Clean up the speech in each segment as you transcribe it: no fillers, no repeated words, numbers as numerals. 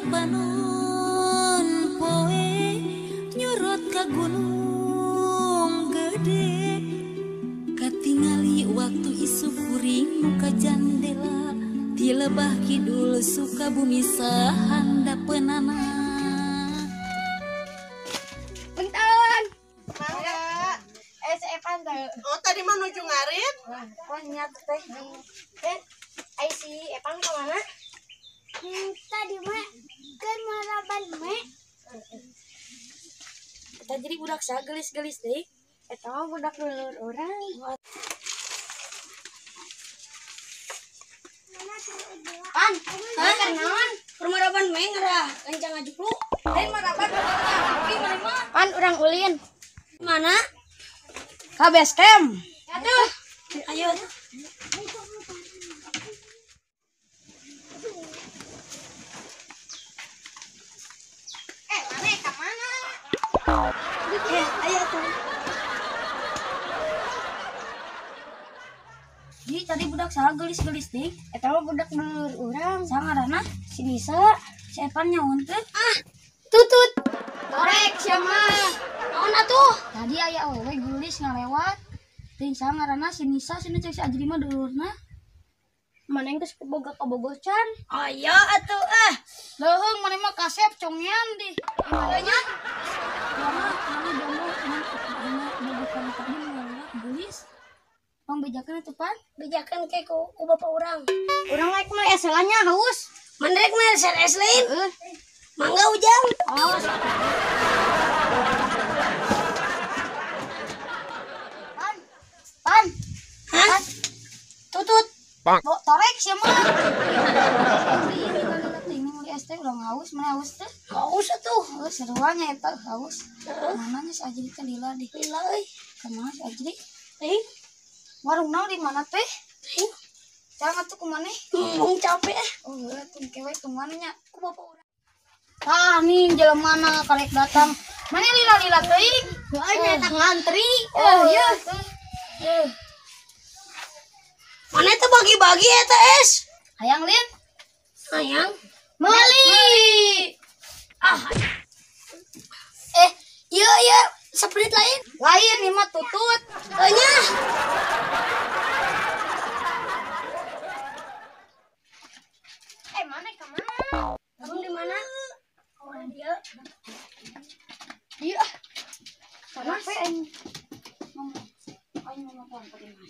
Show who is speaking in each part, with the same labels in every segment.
Speaker 1: panon poe nyorot ka gunung gede katingali waktu isu kuring muka jandela di lebah kidul Sukabumi sahandapeunana.
Speaker 2: Punten. Mangga. Evan teh.
Speaker 3: Oh, tadi mah nuju ngarit?
Speaker 2: Oh, nyat teh. Ai si Evan ka mana? Tadi mah keur maraban me. Eta jadi budak sagelis-gelis deui. Eta mah budak dulur urang. Pan, kan naon? Maraban me ngarah kencang ajuklu. Lain maraban Pan urang ulin. Mana? Ka base camp. Atuh. Ayo. Mana ka mana? Ayo tuh. Jadi tadi budak salah gelis-gelis deh. Eta mah budak dulur urang. Sangarana si Nisa, si Evan nyaunteun. Tutut. Torek siapa? Naon atuh? Tadi aya awewe gelis ngalewat. Teuing sangarana si Nisa, si cek si Ajri mah dulurna. Maneh geus boga kabogocan. Aya atuh Leuheung maneh mah kasep congyan di. Mana nya? Mana jomblo bukan tadi ngalewat gelis. Pang bejakeun atuh Pan? Bejakeun ke ku bapak urang. Urang rek mah eselanya haus. Mandrek mah es lain. Mangga ujang. Oh. Pan. Hah? Tutut.
Speaker 4: Bang.
Speaker 2: Torek siapa? Ini es teh udah haus, mana haus teh? Haus atuh. Seruannya eta haus. Mananya si Ajri teh lila di. Lila euy. Kemana si Ajri? Warung naon di mana teh? Jangan tuh kemana? Capek. Oh, tuh kewe kemana nya? Ku bapak urang. Nih jelemana karek datang. Mana lila-lila teuing? Heueuy eta ngantri. Oh iya. Mana teh bagi-bagi eta es? Hayang Lin. Hayang. Meuli. Iya, seprit lain. Lain ini mah tutut. Nya. Mana ka mana? Kamu di mana? Oh, dia. Iya. Kenapa aing? Aing mau ngomong tadi Mas.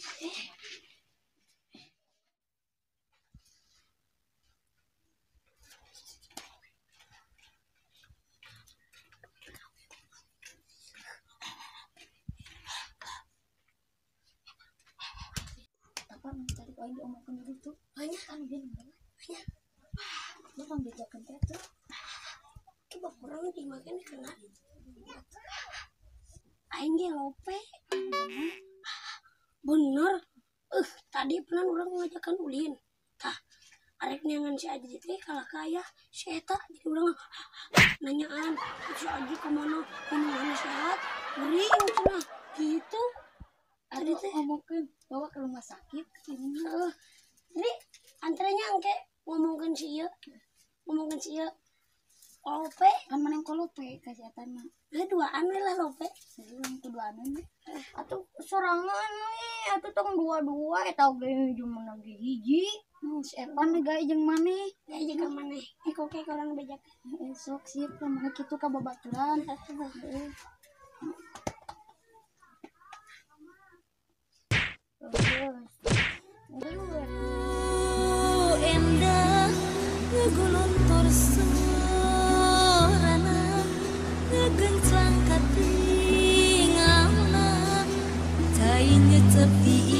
Speaker 2: Tadi aing diomongkeun dulu tuh. Banyak kan gini. Banyak. Lu kan bejakeun teh tuh. Coba kurang dimakan kena. Aing ge lope. Bener. Tadi pernah orang ngajakan ulin. Tah, arek neangan si Ajri teh kalah kaya si eta jadi urang nanyaan si Ajri kemana? Ini mana sehat? Gering cenah. Gitu. Tadi teh ngomongkeun bawa ke rumah sakit ini. Jadi antaranya angke ngomongkeun si ieu. Lope kan mana yang lope kesehatan mah. Duaan we lah lope. Belum kuduaan we. Atuh sorangan we, atuh tong dua-dua eta oge jeung lagi hiji. Si Evan we gawe jeung maneh. Gawe jeung maneh. Eko ke urang bejak. Sok siep mah kitu ka babaturan.
Speaker 1: Endah ngeguluntor sorana ngegenclang katingalna cai nyecep di